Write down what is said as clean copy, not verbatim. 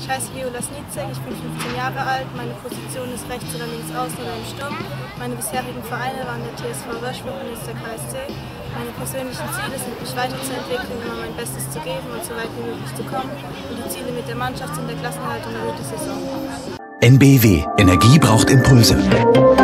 Ich heiße Viola Snitzek, ich bin 15 Jahre alt, meine Position ist rechts oder links außen oder im Sturm. Meine bisherigen Vereine waren der TSV Wöschburg und jetzt der KSC. Meine persönlichen Ziele sind, mich weiterzuentwickeln, immer mein Bestes zu geben und so weit wie möglich zu kommen. Und die Ziele mit der Mannschaft sind der Klassenerhalt und eine gute Saison. NBW. Energie braucht Impulse.